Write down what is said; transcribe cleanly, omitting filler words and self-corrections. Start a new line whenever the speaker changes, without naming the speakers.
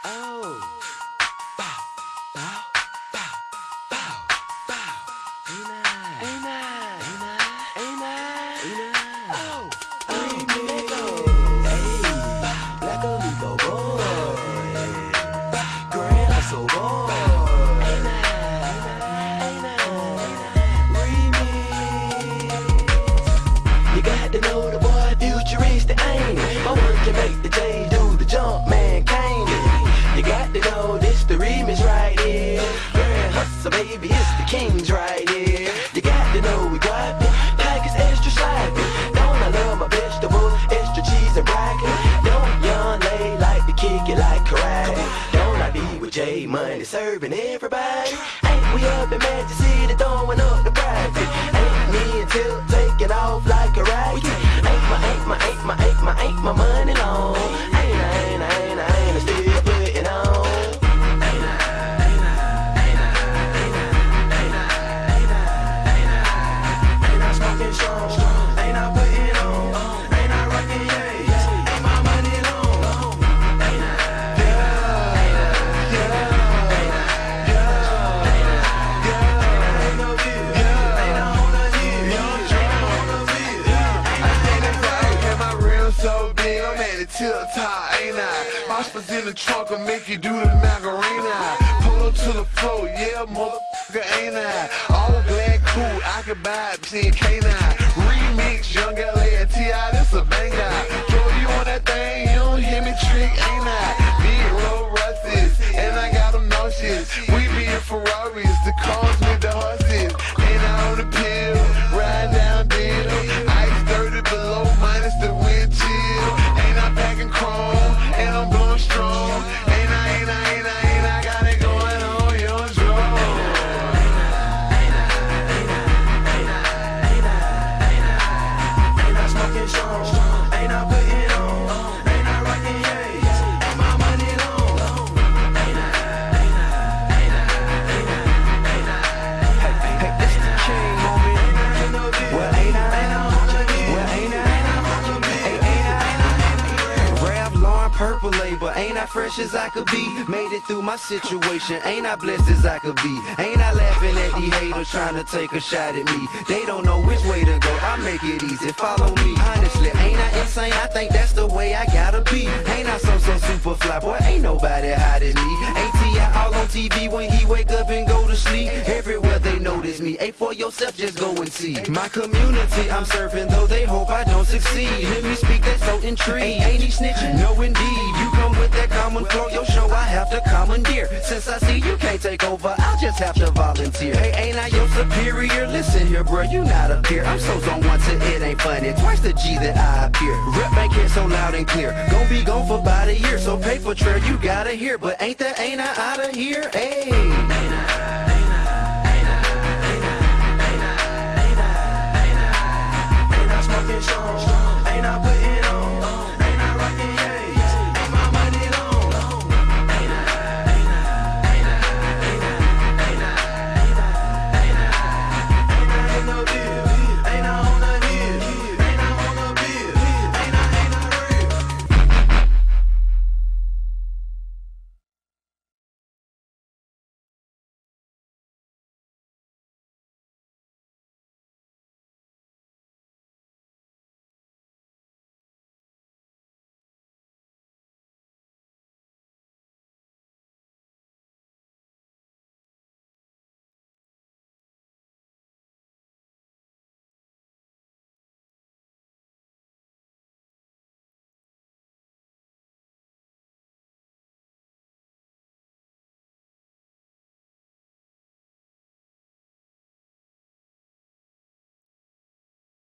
Oh. Bow, bow, bow, bow, bow. Ain't I? Ain't I? Ain't I? Ain't I? Oh. Oh, hey, Black Amigo boy. Grand Hustle boy. Ain't I? Ain't I? Remix. You got to know the boy futuristic, ain't it? My work can make the J do the jump, man, can't it? You got to know this the remix right here. Grand Hustle, baby, it's the kings right here. You got to know we got it. Package extra sloppy. Don't I love my vegetables? Extra cheese and broccoli. Don't Yung L.A like to kick it like karate? Don't I be with J Money serving everybody? Ain't we up in Magic City throwing up the profit? Ain't me and Tip taking off like a rocket? Ain't my money long? Ain't I still putting on? Ain't I smoking strong? Ain't I putting on? Ain't I rocking yays? Ain't my money long? Ain't I? Ain't no view. Ain't I on the hill? Ain't I on the view?
And my rim so big, I'm at the tip top, ain't I? Hospitals in the trunk will make you do the Macarena. Pull up to the floor, yeah, motherfucker, ain't I? All glad cool, I can buy it, seeing K9. Remix, Yung L.A and T.I, this a banger. Throw you on that thing, you don't hear me trick, ain't I? Big road Russes, and I got them nauseous. We be in Ferraris, the cars with the horses. Ain't I on the pill, ride down deal. Ice 30 below, minus the wind chill. Ain't I packing chrome, and I'm blowing strong. Ain't I got it going on, your drone.
Ain't I smoking strong? Ain't I putting on? Ain't I rocking yays? Ain't my money long? Ain't I?
Hey, it's the king moment. Well, ain't I? Well, ain't I? Rap, Lauren, Purple Label. Ain't I fresh as I could be? Made it through my situation. Ain't I blessed as I could be? Ain't I laughing at these haters trying to take a shot at me? They don't know which way to go. I make it easy. Follow me. Honestly, ain't I insane? I think that's the way I gotta be. Ain't I so super fly? Boy, ain't nobody hiding me. Ain't T.I all on TV when he wake up and go to sleep? Everywhere they notice me. Ain't for yourself, just go and see. My community I'm serving, though they hope I don't succeed. Hear me speak, they so intrigued. Ain't he snitching? No indeed. You come with that common flow, your show I have to commandeer. Since I see you can't take over, I'll just have to volunteer. Hey, ain't I your superior? Listen here, bro, you not a peer. I'm so zone once and it ain't funny. Twice the G that I appear. Rep ain't here so loud and clear. Gon' be gone for about a year, so paper trail you gotta hear. But ain't I outta here? Hey.